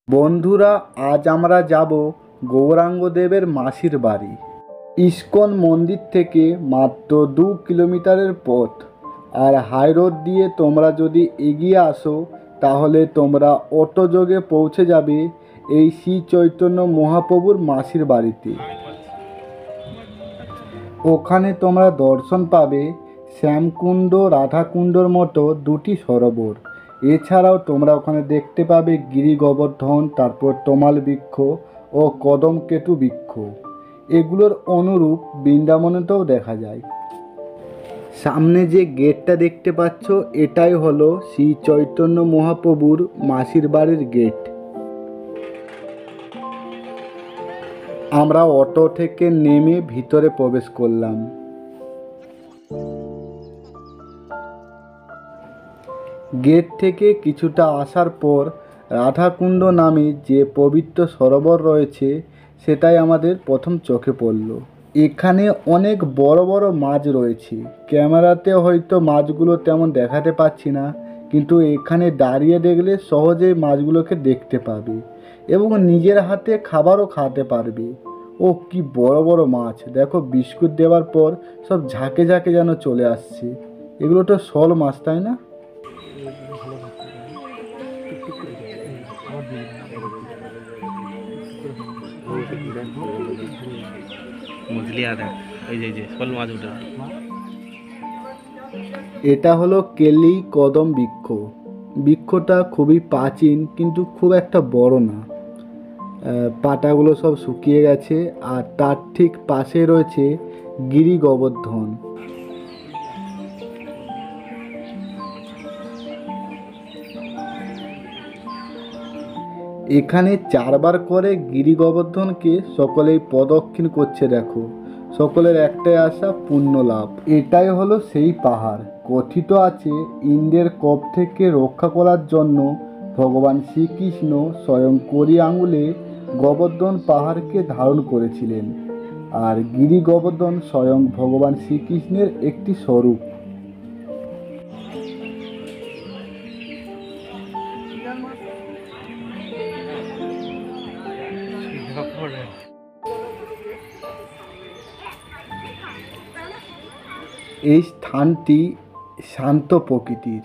বন্ধুরা, আজ আমরা যাব গৌরাঙ্গদেবের মাসির বাড়ি। ইস্কন মন্দির থেকে মাত্র 2 কিলোমিটারের পথ। আর হাই রোড দিয়ে তোমরা যদি এগিয়ে আসো তাহলে তোমরা অটোযোগে পৌঁছে যাবে এই শ্রী চৈতন্য মহাপ্রভুর মাসির বাড়িতে। ওখানে তোমরা দর্শন পাবে শ্যামকুণ্ড, রাধাকুণ্ডর মতো দুটি সরোবর। এছাড়াও তোমরা ওখানে দেখতে পাবে গিরি গোবর্ধন, তারপর তমাল বৃক্ষ ও কদমকেতু বৃক্ষ। এগুলোর অনুরূপ বৃন্দাবনেতেও দেখা যায়। সামনে যে গেটটা দেখতে পাচ্ছ, এটাই হলো শ্রী চৈতন্য মহাপ্রভুর মাসির বাড়ির গেট। আমরা অটো থেকে নেমে ভিতরে প্রবেশ করলাম। গেট থেকে কিছুটা আসার পর রাধাকুণ্ড নামে যে পবিত্র সরোবর রয়েছে সেটাই আমাদের প্রথম চোখে পড়ল। এখানে অনেক বড় বড় মাছ রয়েছে। ক্যামেরাতে হয়তো মাছগুলো তেমন দেখাতে পাচ্ছি না, কিন্তু এখানে দাঁড়িয়ে দেখলে সহজেই মাছগুলোকে দেখতে পাবে এবং নিজের হাতে খাবারও খাওয়াতে পারবে। ও কি বড় বড় মাছ! দেখো, বিস্কুট দেওয়ার পর সব ঝাঁকে ঝাঁকে যেন চলে আসছে। এগুলো তো শোল মাছ, তাই না? এটা হলো কেলি কদম বৃক্ষ। বৃক্ষটা খুবই প্রাচীন, কিন্তু খুব একটা বড় না। পাতাগুলো সব শুকিয়ে গেছে। আর তার ঠিক পাশে রয়েছে গিরি গোবর্ধন। এখানে 4বার করে গিরি গোবর্ধনকে সকলেই প্রদক্ষিণ করছে। দেখো, সকলের একটাই আশা, পুণ্য লাভ। এটাই হলো সেই পাহাড়। কথিত আছে ইন্দ্রের কোপ থেকে রক্ষা করার জন্য ভগবান শ্রীকৃষ্ণ স্বয়ং করি আঙুলে গোবর্ধন পাহাড়কে ধারণ করেছিলেন। আর গিরি গোবর্ধন স্বয়ং ভগবান শ্রীকৃষ্ণের একটি স্বরূপ। এই স্থানটি শান্ত প্রকৃতির।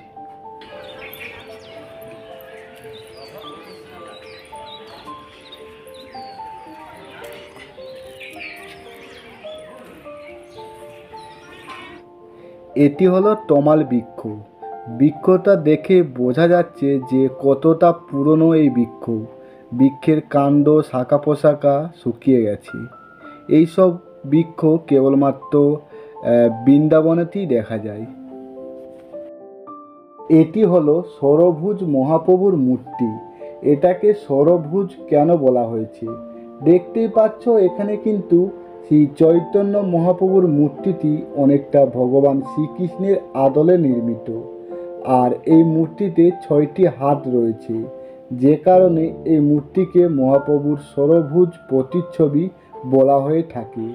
এটি হলো তমাল বৃক্ষ। বৃক্ষটা দেখে বোঝা যাচ্ছে যে কতটা পুরনো এই বৃক্ষ। বৃক্ষের কাণ্ড, শাখা প্রশাখা শুকিয়ে গেছে। এইসব বৃক্ষ কেবলমাত্র বৃন্দাবনেতেই দেখা যায়। এটি হলো ষড়ভুজ মহাপ্রভুর মূর্তি। এটাকে ষড়ভুজ কেন বলা হয়েছে দেখতেই পাচ্ছ। এখানে কিন্তু শ্রী চৈতন্য মহাপ্রভুর মূর্তিটি অনেকটা ভগবান শ্রীকৃষ্ণের আদলে নির্মিত। আর এই মূর্তিতে 6টি হাত রয়েছে, যে কারণে এই মূর্তিকে মহাপ্রভুর ষড়ভুজ প্রতিচ্ছবি বলা হয়ে থাকে।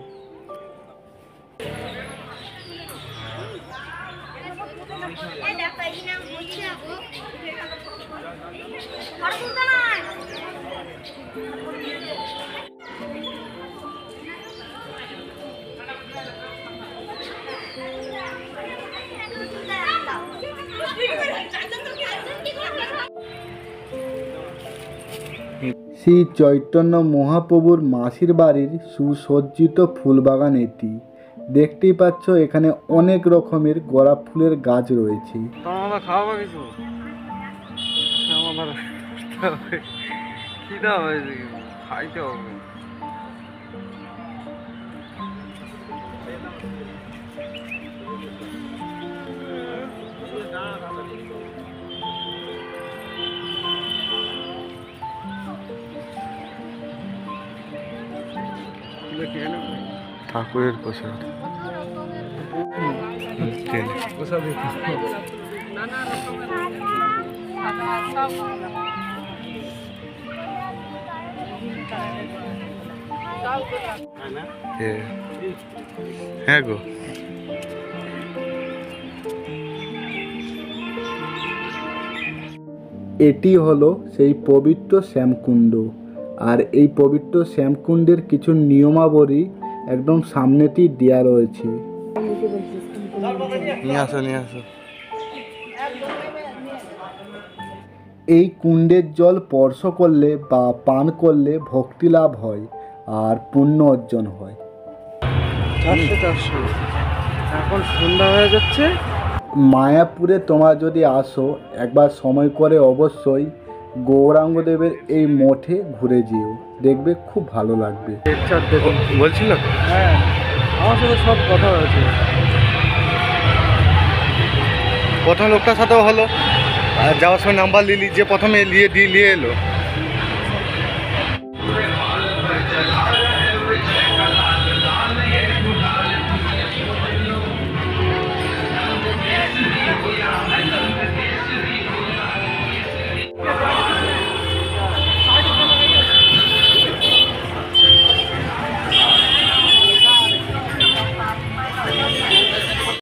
শ্রী চৈতন্য মহাপ্রভুর মাসির বাড়ির সুসজ্জিত ফুলবাগান এটি। দেখতেই পাচ্ছ এখানে অনেক রকমের গোলাপ ফুলের গাছ রয়েছে। ঠাকুরের প্রসাদ। হ্যাঁ গো, এটি হলো সেই পবিত্র শ্যামকুণ্ড। আর এই পবিত্র শ্যামকুণ্ডের কিছু নিয়মাবলী একদম সামনেতেই দেওয়া রয়েছে। নিয়ে আসো নিয়ে আসো। এই কুণ্ডের জল স্পর্শ করলে বা পান করলে ভক্তি লাভ হয় আর পুণ্য অর্জন হয়। 400 এখন সন্ধ্যা হয়ে যাচ্ছে। মায়াপুরে তোমরা যদি আসো একবার সময় করে অবশ্যই গৌরাঙ্গদেবের এই মঠে ঘুরে যেও, দেখবে খুব ভালো লাগবে। বলছিল হ্যাঁ, আমার সাথে সব কথা হয়েছে। প্রথম লোকটার সাথেও হলো, আর যাওয়ার সময় নাম্বার নিলি, যে প্রথমে নিয়ে এলো